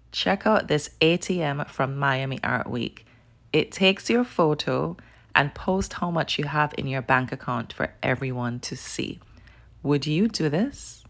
Check out this ATM from Miami Art Week. It takes your photo and posts how much you have in your bank account for everyone to see. Would you do this?